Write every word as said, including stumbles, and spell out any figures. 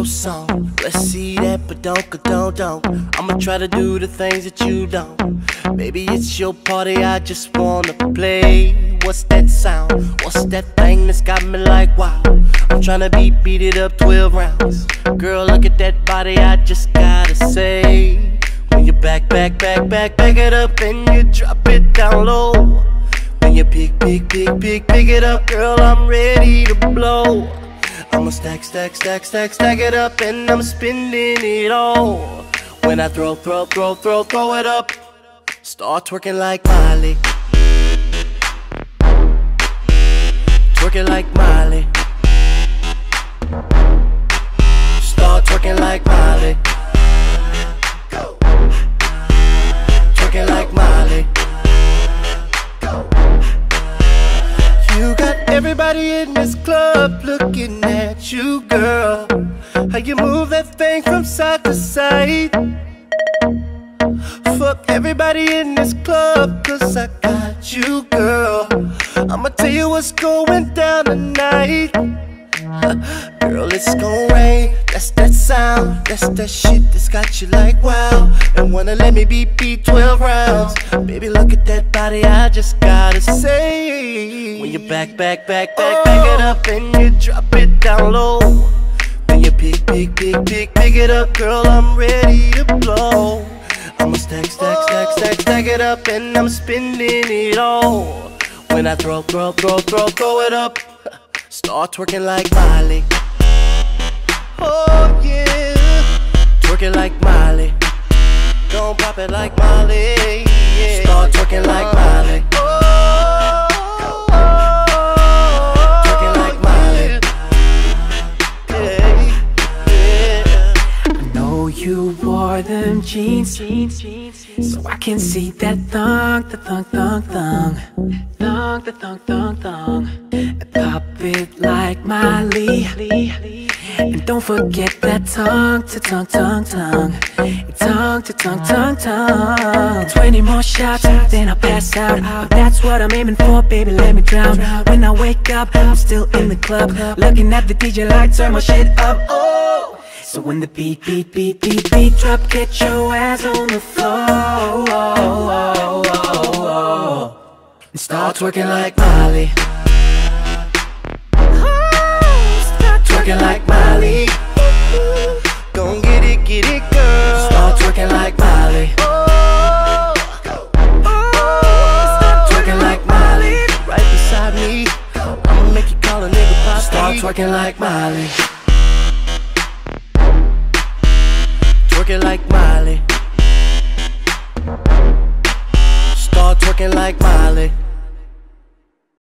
your song. Let's see that, but don't, don't, don't. I'ma try to do the things that you don't. Baby, it's your party, I just wanna play. What's that sound? What's that thing that's got me like wow? I'm tryna beat, beat it up twelve rounds. Girl, look at that body, I just gotta say. When you back, back, back, back, back it up and you drop it down low. When you pick, pick, pick, pick, pick it up, girl, I'm ready to blow. I'ma stack, stack, stack, stack, stack it up and I'm spending it all. When I throw, throw, throw, throw, throw it up, start twerking like Miley. Twerk it like Miley. Start twerking like Miley. Go. Twerking like Miley. Go. You got everybody in this club looking at you, girl. How you move that thing from side to side. Fuck everybody in this club, cause I got you, girl. I'ma tell you what's going down tonight. Girl, it's gon' rain, that's that sound. That's that shit that's got you like wow. And wanna let me beat, beat twelve rounds. Baby, look at that body, I just gotta say. When you back, back, back, back, oh. Back it up and you drop it down low. When you pick, pick, pick, pick, pick it up, girl, I'm ready to blow. I'ma stack, stack, stack, stack, stack it up and I'm spending it all. When I throw, throw, throw, throw, throw it up, start twerking like Miley. Oh yeah, twerk it like Miley. Don't pop it like Miley. Yeah. Start twerking like Miley. Oh, twerking like Miley. Yeah, yeah. I know you wore them jeans, jeans, jeans, so I can see that thong, the thong, thong, thong, thong, the thong, thong, thong. Pop it like Miley. And don't forget that tongue to tongue, tongue, tongue, tongue to tongue, tongue, tongue. Twenty more shots, then I'll pass out. But that's what I'm aiming for, baby, let me drown. When I wake up, I'm still in the club, looking at the D J like turn my shit up. Oh, so when the beat, beat, beat, beat, beat drop, get your ass on the floor. Oh, oh, oh, oh. And start twerking like Miley. Twerking like Miley. Gon' get it, get it, girl. Start twerking like Miley. Oh, oh, start twerking like Miley. Right beside me, I'ma make you call a nigga posse. Start twerking like Miley. Twerking like Miley. Start twerking like Miley.